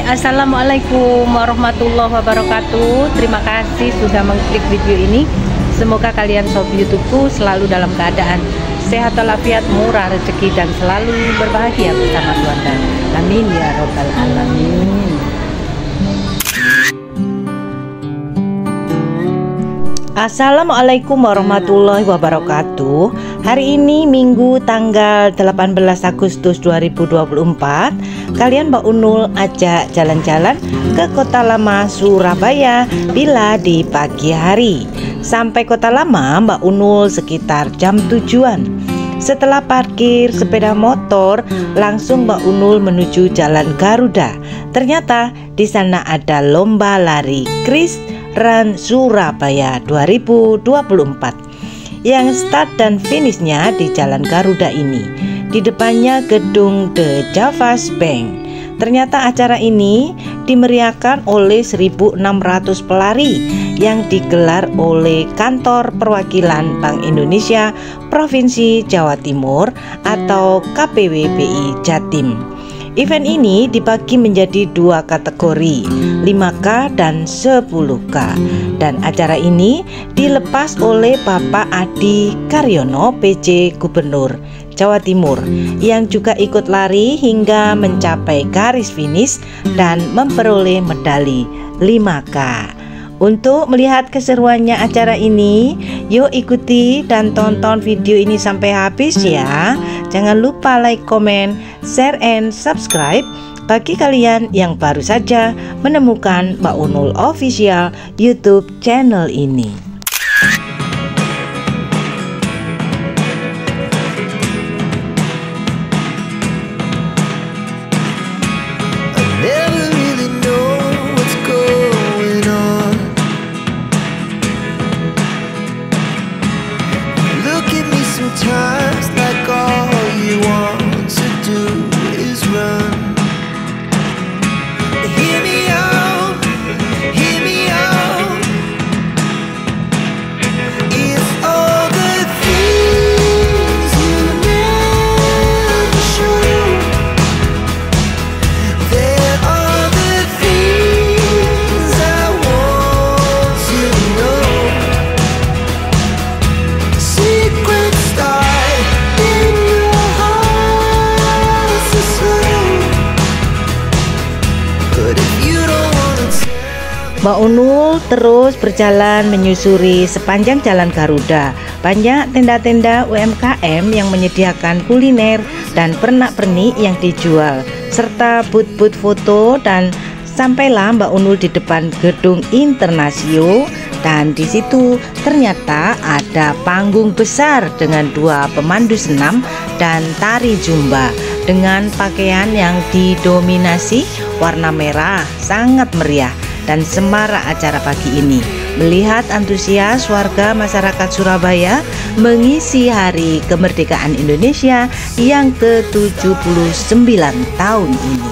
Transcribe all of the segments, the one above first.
Assalamualaikum warahmatullahi wabarakatuh. Terima kasih sudah mengklik video ini. Semoga kalian sob YouTubeku selalu dalam keadaan sehat walafiat, murah rezeki, dan selalu berbahagia bersama Tuhan. Dan amin ya robbal alamin. Assalamualaikum warahmatullahi wabarakatuh. Hari ini Minggu tanggal 18 Agustus 2024. Kalian Mbak Unul ajak jalan-jalan ke Kota Lama Surabaya bila di pagi hari. Sampai Kota Lama Mbak Unul sekitar jam 7-an. Setelah parkir sepeda motor, langsung Mbak Unul menuju Jalan Garuda. Ternyata di sana ada lomba lari Kris Run Surabaya 2024 yang start dan finishnya di Jalan Garuda ini. Di depannya gedung The Javas Bank. Ternyata acara ini dimeriahkan oleh 1.600 pelari yang digelar oleh Kantor Perwakilan Bank Indonesia Provinsi Jawa Timur atau KPWBI Jatim. Event ini dibagi menjadi dua kategori, 5K dan 10K. Dan acara ini dilepas oleh Bapak Adi Karyono, PJ Gubernur Jawa Timur, yang juga ikut lari hingga mencapai garis finish dan memperoleh medali 5K. Untuk melihat keseruannya acara ini, yuk ikuti dan tonton video ini sampai habis ya. Jangan lupa like, comment, share, and subscribe bagi kalian yang baru saja menemukan Mbak Unul Official YouTube channel ini. Sometimes like all you want to do is run. Hear me out, hear me out. It's all the things you never show. There are the things I want to know. Secrets Mbak Unul terus berjalan menyusuri sepanjang Jalan Garuda. Banyak tenda-tenda UMKM yang menyediakan kuliner dan pernak-pernik yang dijual, serta booth-booth foto. Dan sampailah Mbak Unul di depan gedung Internasio, dan di situ ternyata ada panggung besar dengan dua pemandu senam dan tari zumba dengan pakaian yang didominasi warna merah. Sangat meriah dan semarak acara pagi ini. Melihat antusias warga masyarakat Surabaya mengisi Hari Kemerdekaan Indonesia yang ke-79 tahun ini.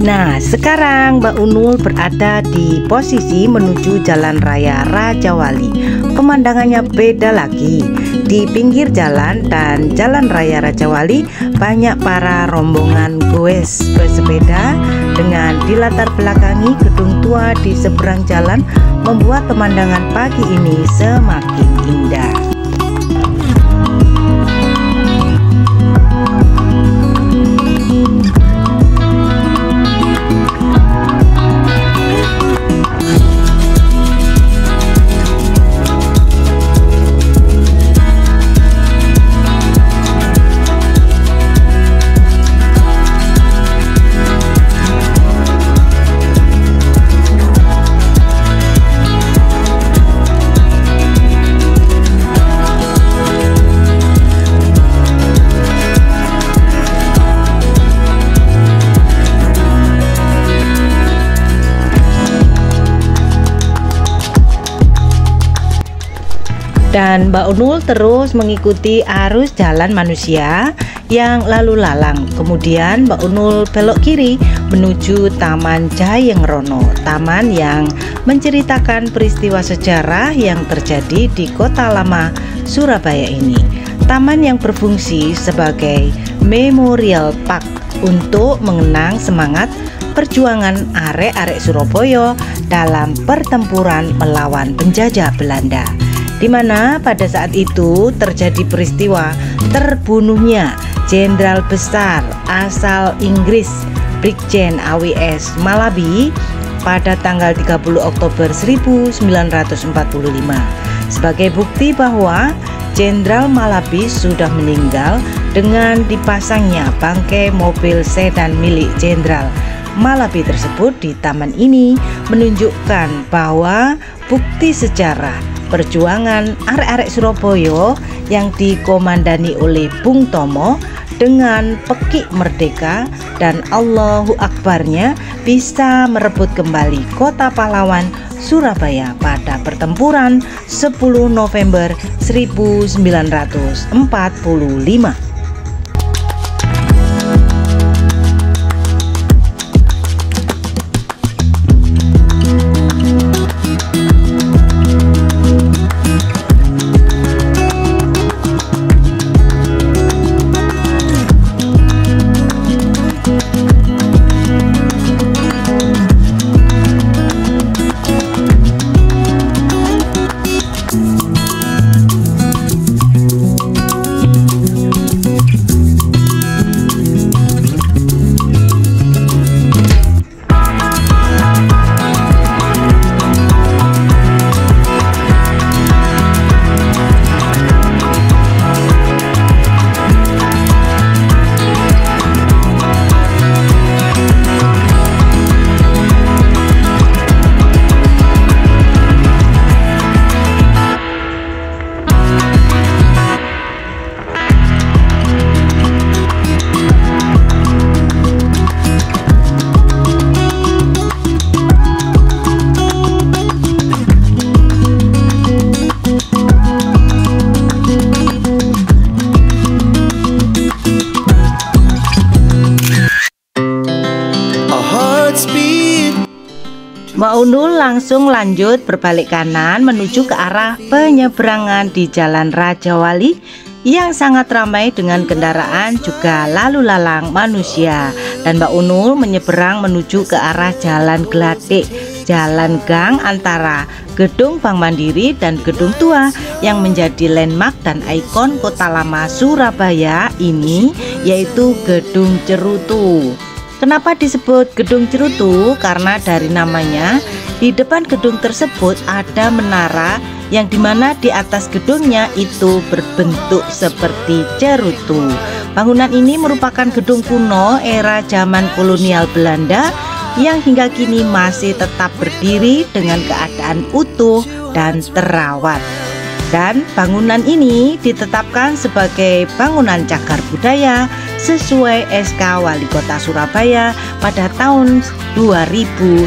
Nah, sekarang Mbak Unul berada di posisi menuju Jalan Raya Raja Wali. Pemandangannya beda lagi. Di pinggir jalan dan Jalan Raya Raja Wali banyak para rombongan goes bersepeda dengan dilatar belakangi gedung tua di seberang jalan, membuat pemandangan pagi ini semakin indah. Dan Mbak Unul terus mengikuti arus jalan manusia yang lalu lalang. Kemudian Mbak Unul belok kiri menuju Taman Jayengrono, taman yang menceritakan peristiwa sejarah yang terjadi di Kota Lama Surabaya ini. Taman yang berfungsi sebagai memorial park untuk mengenang semangat perjuangan arek-arek Surabaya dalam pertempuran melawan penjajah Belanda, di mana pada saat itu terjadi peristiwa terbunuhnya Jenderal besar asal Inggris Brigjen AWS Malabi pada tanggal 30 Oktober 1945. Sebagai bukti bahwa Jenderal Malabi sudah meninggal, dengan dipasangnya bangkai mobil sedan milik Jenderal Malabi tersebut di taman ini menunjukkan bahwa bukti sejarah perjuangan arek-arek Surabaya yang dikomandani oleh Bung Tomo dengan pekik merdeka dan Allahu Akbarnya bisa merebut kembali kota pahlawan Surabaya pada pertempuran 10 November 1945. Mbak Unul langsung lanjut berbalik kanan menuju ke arah penyeberangan di Jalan Raja Wali yang sangat ramai dengan kendaraan juga lalu lalang manusia. Dan Mbak Unul menyeberang menuju ke arah Jalan Gladek, jalan gang antara Gedung Bank Mandiri dan Gedung Tua yang menjadi landmark dan ikon Kota Lama Surabaya ini, yaitu Gedung Cerutu. Kenapa disebut Gedung Cerutu? Karena dari namanya, di depan gedung tersebut ada menara yang dimana di atas gedungnya itu berbentuk seperti cerutu. Bangunan ini merupakan gedung kuno era zaman kolonial Belanda yang hingga kini masih tetap berdiri dengan keadaan utuh dan terawat. Dan bangunan ini ditetapkan sebagai bangunan cagar budaya sesuai SK Wali Kota Surabaya pada tahun 2009.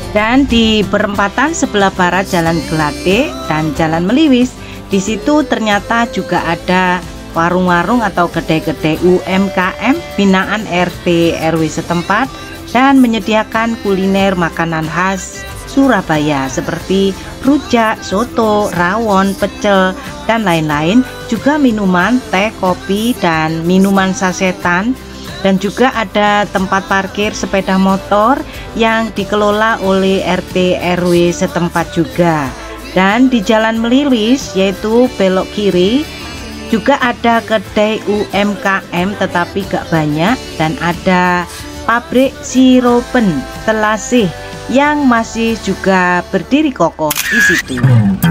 Dan di perempatan sebelah barat Jalan Gelatik dan Jalan Meliwis, di situ ternyata juga ada warung-warung atau kedai-kedai UMKM binaan RT RW setempat dan menyediakan kuliner makanan khas Surabaya seperti rujak, soto, rawon, pecel, dan lain-lain. Juga minuman, teh, kopi, dan minuman sasetan. Dan juga ada tempat parkir sepeda motor yang dikelola oleh RT RW setempat juga. Dan di Jalan Meliwis, yaitu belok kiri, juga ada kedai UMKM tetapi gak banyak, dan ada pabrik siropen Telasih yang masih juga berdiri kokoh di situ.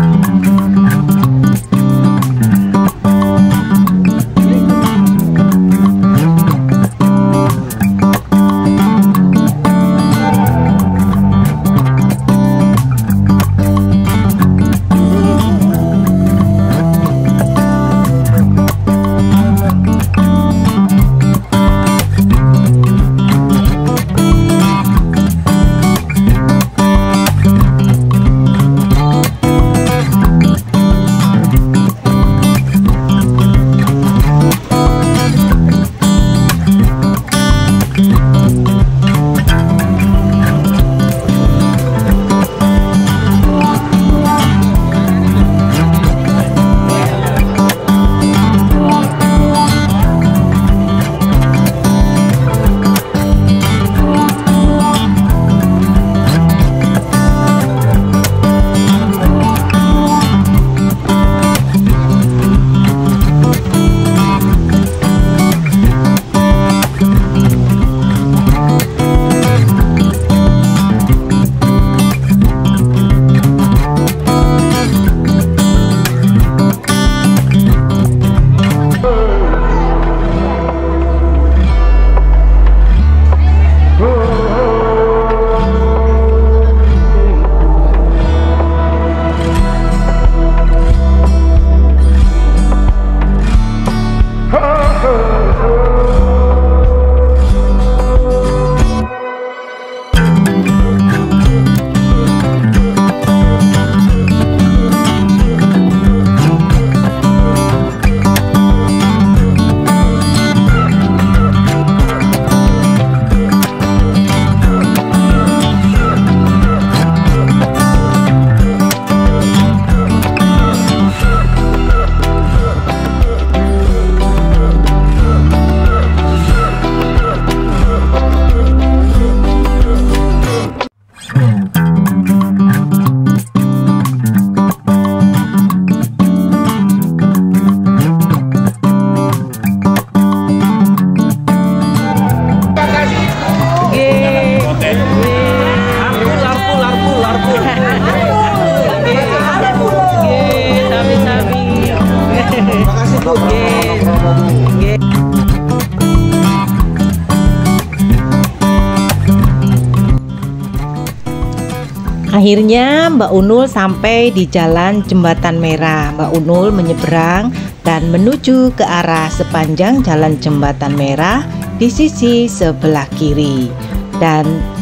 Akhirnya Mbak Unul sampai di Jalan Jembatan Merah. Mbak Unul menyeberang dan menuju ke arah sepanjang Jalan Jembatan Merah di sisi sebelah kiri. Dan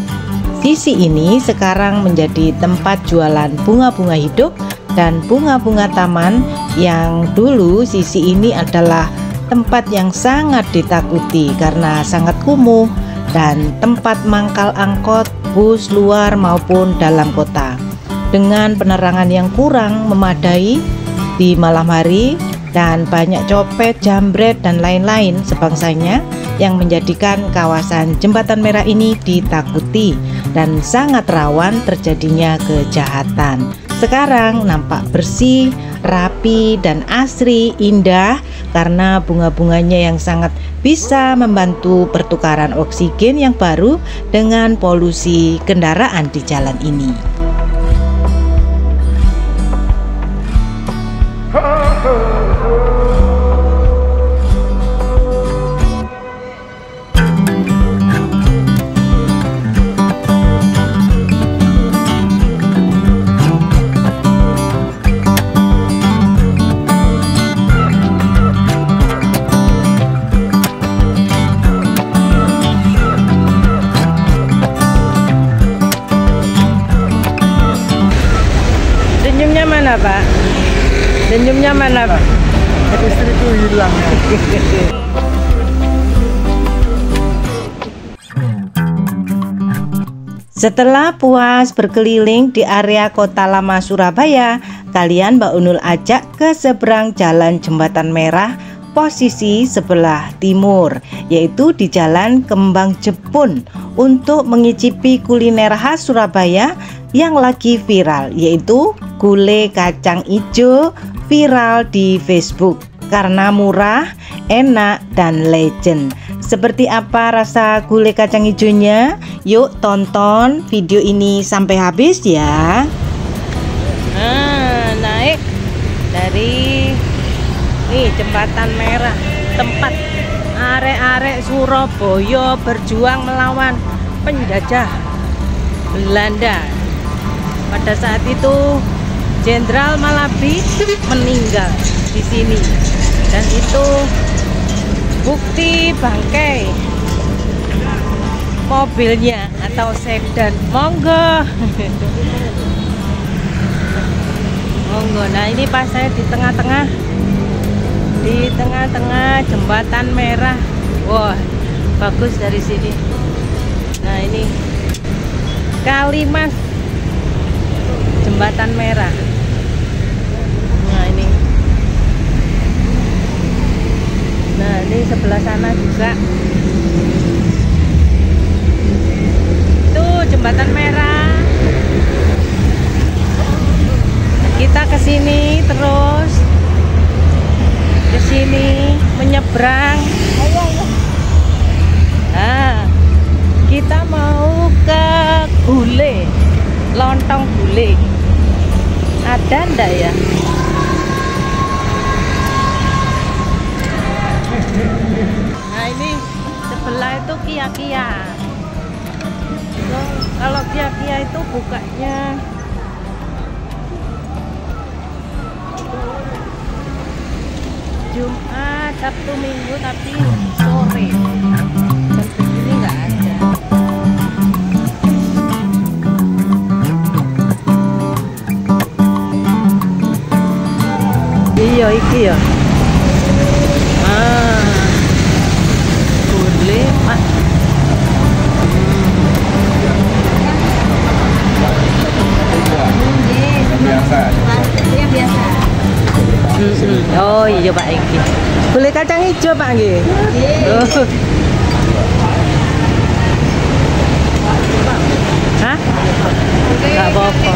sisi ini sekarang menjadi tempat jualan bunga-bunga hidup dan bunga-bunga taman, yang dulu sisi ini adalah tempat yang sangat ditakuti karena sangat kumuh dan tempat mangkal angkot bus luar maupun dalam kota, dengan penerangan yang kurang memadai di malam hari dan banyak copet, jambret, dan lain-lain sebangsanya, yang menjadikan kawasan Jembatan Merah ini ditakuti dan sangat rawan terjadinya kejahatan. Sekarang nampak bersih, rapi, dan asri, indah karena bunga-bunganya yang sangat bisa membantu pertukaran oksigen yang baru dengan polusi kendaraan di jalan ini. istrinya mana? Istriku hilang. Setelah puas berkeliling di area Kota Lama Surabaya, kalian Mbak Unul ajak ke seberang Jalan Jembatan Merah, posisi sebelah timur, yaitu di Jalan Kembang Jepun, untuk mengicipi kuliner khas Surabaya yang lagi viral, yaitu gulai kacang ijo, viral di Facebook karena murah, enak, dan legend. Seperti apa rasa gulai kacang hijaunya? Yuk tonton video ini sampai habis ya. Nah, naik dari Jembatan Merah, tempat arek-arek Surabaya berjuang melawan penjajah Belanda. Pada saat itu Jenderal Malabi meninggal di sini, dan itu bukti bangkai mobilnya atau sedan. Monggo. Monggo. Nah, ini pas saya di tengah-tengah Jembatan Merah. Wah, bagus dari sini. Nah, ini Kalimas Jembatan Merah. Nah, ini sebelah sana juga tuh Jembatan Merah. Kita ke sini terus, ke sini menyeberang. Nah, kita mau ke gulai, lontong gulai. Ada ndak ya? Nah, ini sebelah itu Kia-Kia. Kalau Kia-Kia itu bukanya Jumat, Sabtu, Minggu, tapi sore. Dan begini nggak ada. Iya, iki ya. Gulai, Mas. Biasa. Oh iya Pak, iki. Gulai kacang hijau Pak nggih. Oh. Hah? Enggak apa-apa.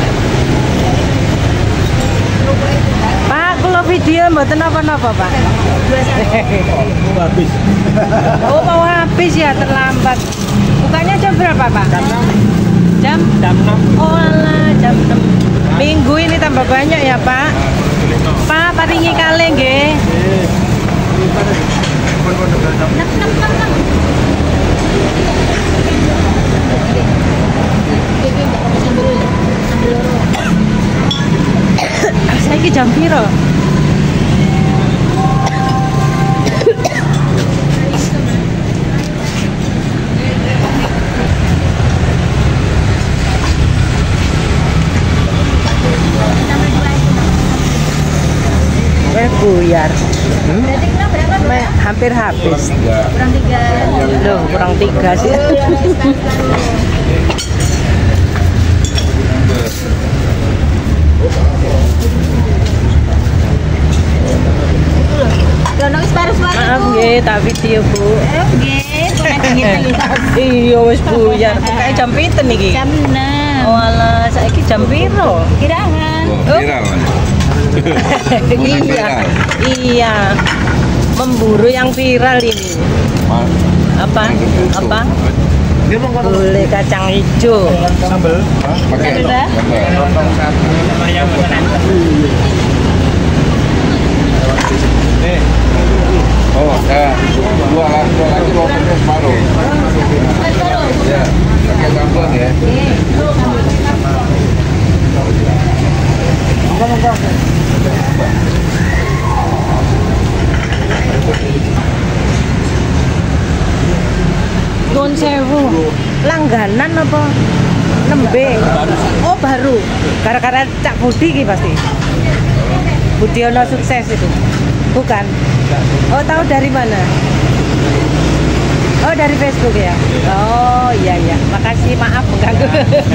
Pak, kalau video mboten napa-napa, Pak. Habis. Oh, mau habis ya, terlambat. Bukanya jam berapa, Pak? Jam 6. Oh alah, jam 6. Minggu ini tambah banyak ya, Pak. Pak, paringi kaleng nggih. Saiki jam piro? Buyar. Hampir habis. Kurang 3. Loh, kurang 3 sih. Maaf nggih, tak video Bu. Iya wis buyar. Kayak jam pinten iki? Jam 6. Oh alah, saiki jam piro? Kirahan. Iya, memburu yang viral ini. Apa? Gulai kacang hijau. Sambel. Sambel Mbak. Lontong satu. Ayam Oh, ya. Dua lagi lontongnya separuh. Ya, pakai sambal ya. Nuwun sewu. Langganan apa? Nembe. Oh, baru. Gara-gara Cak Budi iki pasti. Budiono Sukses itu? Bukan? Oh, tahu dari mana? Oh, dari Facebook ya? Oh, iya iya. Makasih, maaf mengganggu.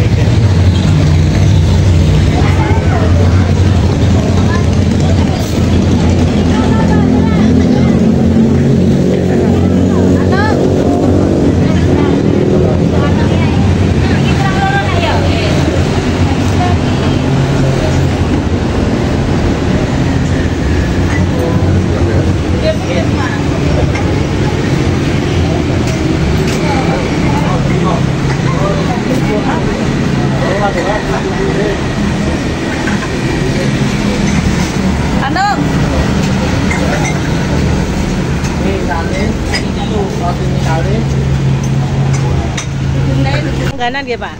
Langganan ya Pak?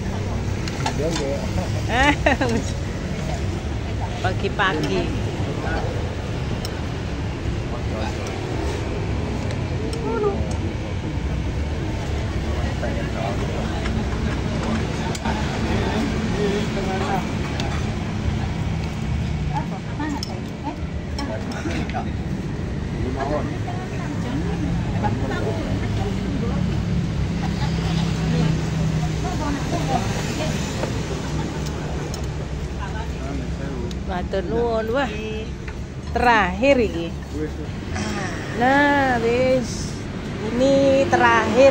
Pagi-pagi. Matur nuwun, wah. Terakhir iki. Nah, wis. Ini terakhir.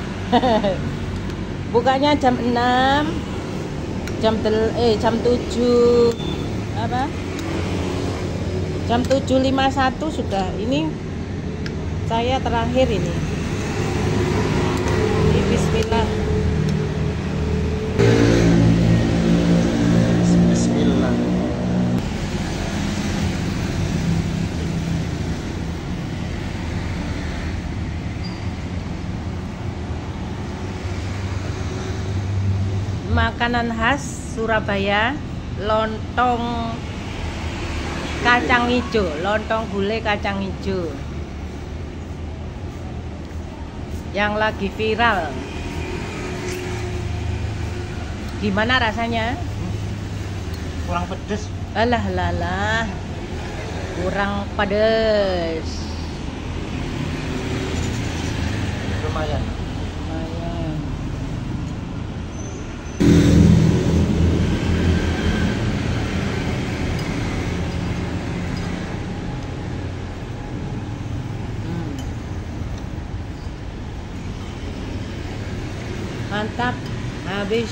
Bukanya jam 6. Jam 7 apa? Jam 7.51 sudah. Ini saya terakhir ini. Bismillah. Bismillah. Makanan khas Surabaya, lontong kacang hijau, lontong gulai kacang hijau yang lagi viral. Gimana rasanya? Kurang pedes. Alah lalah, kurang pedes. Lumayan. Lumayan. Mantap, habis.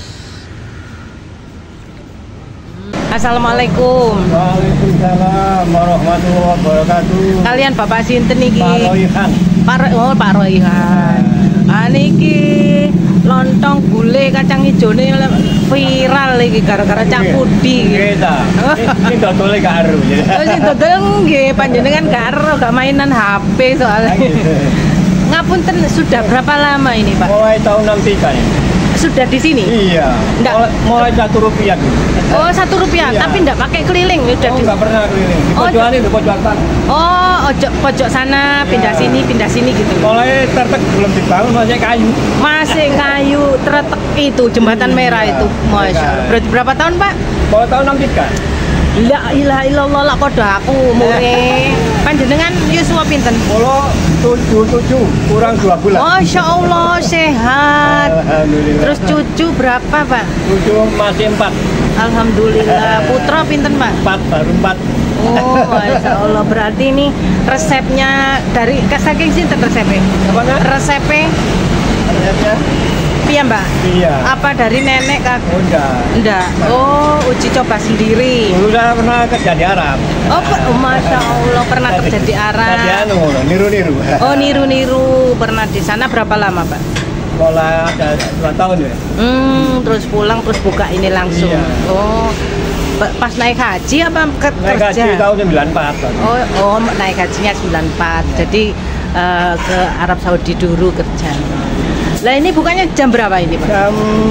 Assalamualaikum. Waalaikumsalam warahmatullahi wabarakatuh. Kalian Bapak sinten niki? Pak Royhan. Pak Royhan. Niki lontong gulai kacang hijau ini viral iki gara-gara Cak Pudi. Nggih ta. Ini dodole karo. Oh, sing dodol nggih panjenengan karo gak mainan HP soalnya. Ngapunten, sudah berapa lama ini Pak? Mulai tahun 63 ya. Sudah di sini? Iya. Nggak. Mulai Rp1. Oh, Rp1, Iya. tapi enggak pakai keliling udah Oh, di. nggak pernah keliling. Oh, Pojokan itu pojok atas. Oh, pojok sana, pindah Iya. sini gitu. Mulai tertek belum dibangun masih kayu. Masih kayu tretek itu jembatan Iya, merah itu. Masya Allah. Berarti berapa tahun Pak? Mulai tahun 63. La ilaha illallah lah kode aku umure. Panjenengan yuswa pinten? Mulai 77 kurang 2 bulan. Masya Allah sehat. Alhamdulillah. Terus cucu berapa Pak? Cucu masih 4. Alhamdulillah. Putra pinten Pak? 4 baru 4. Oh, Masya Allah. Berarti ini resepnya dari saking sinten resepnya? Apa nak? Resepnya Resepnya? piye Mbak? Iya. Apa dari nenek kak? Oh, enggak. Enggak. Oh, uji coba sendiri. Dulu saya pernah kerja di Arab. Oh, Masya Allah pernah kerja di Arab. Tadi anu, niru-niru. Oh, niru-niru. Pernah di sana berapa lama Pak? Mulai ada 2 tahun ya. Terus pulang terus buka ini langsung. Iya. Oh, pas naik haji apa Naik kerja? haji tahun 94. Oh, naik hajinya 94. Jadi ke Arab Saudi dulu kerja. Lah ini bukannya jam berapa ini Pak? Jam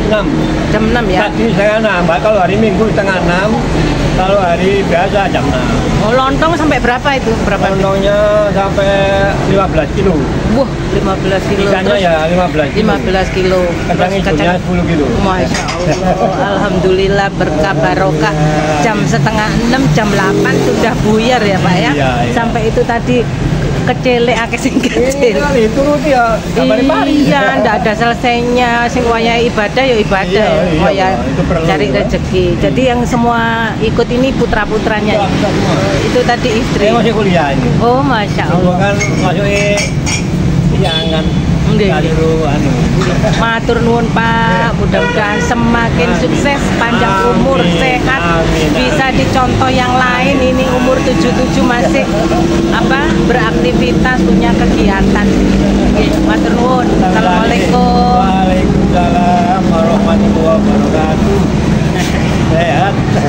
6. Jam 6 ya. Tadi setengah 6, Mbak. Kalau hari Minggu setengah 6, kalau hari biasa jam 6. Oh, lontong sampai berapa itu? Berapa? Lontongnya sampai 15 kilo. Wah, 15 kilo. Ikannya Terus ya 15 kilo. 15 kilo. Kacang Terus hijaunya 10 kilo. Masya Allah, alhamdulillah berkah barokah. Jam setengah 6, jam 8 sudah buyar ya Pak ya. Iya. Sampai itu tadi kecelek akeh sing kecil. Ini turut ya, pari-pari. Iya, ndak ada selesainya. Sing waya ibadah ya ibadah, Iya, iya, waya Pak. Itu perlu, cari Pak. rezeki. Jadi yang semua ikut ini putra-putranya. Itu tadi istri. Saya masih kuliah ini. Oh, masya Semua Allah. kan masuknya jangan Nggih, kali nggih. lu anu. Matur nuwun Pak, mudah-mudahan semakin Amin. sukses, panjang umur, Amin. sehat, Amin. bisa dicontoh yang lain. Ini umur 77 masih beraktivitas, punya kegiatan. Oke, matur nuwun. Assalamualaikum. Waalaikumsalam warahmatullahi wabarakatuh. Sehat.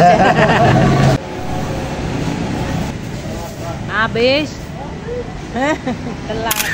Habis. Telat.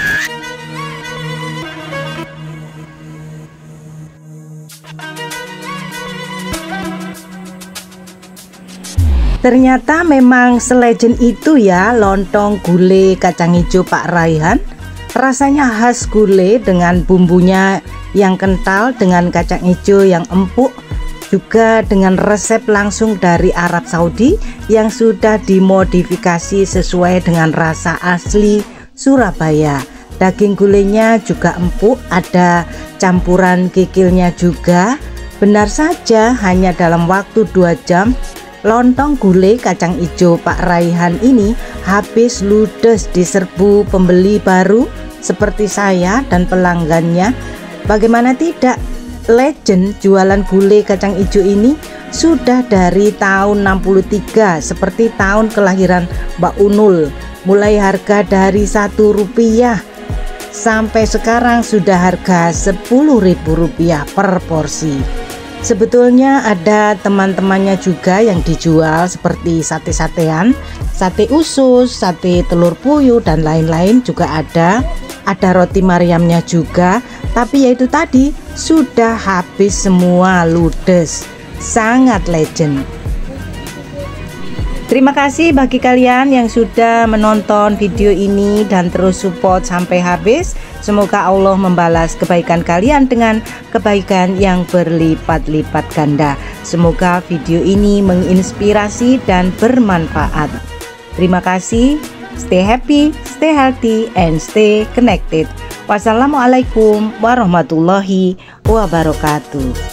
Ternyata memang selegend itu ya lontong gulai kacang hijau Pak Raihan. Rasanya khas gulai dengan bumbunya yang kental, dengan kacang hijau yang empuk, juga dengan resep langsung dari Arab Saudi yang sudah dimodifikasi sesuai dengan rasa asli Surabaya. Daging gulainya juga empuk, ada campuran kikilnya juga. Benar saja, hanya dalam waktu 2 jam lontong gulai kacang hijau Pak Raihan ini habis ludes di serbu pembeli baru seperti saya dan pelanggannya. Bagaimana tidak, legend jualan gulai kacang hijau ini sudah dari tahun 63 seperti tahun kelahiran Mbak Unul. Mulai harga dari Rp1 sampai sekarang sudah harga Rp10.000 per porsi. Sebetulnya ada teman-temannya juga yang dijual seperti sate-satean, sate usus, sate telur puyuh dan lain-lain juga ada. Ada roti Mariamnya juga, tapi yaitu tadi sudah habis semua, ludes. Sangat legend. Terima kasih bagi kalian yang sudah menonton video ini dan terus support sampai habis. Semoga Allah membalas kebaikan kalian dengan kebaikan yang berlipat-lipat ganda. Semoga video ini menginspirasi dan bermanfaat. Terima kasih. Stay happy, stay healthy, and stay connected. Wassalamualaikum warahmatullahi wabarakatuh.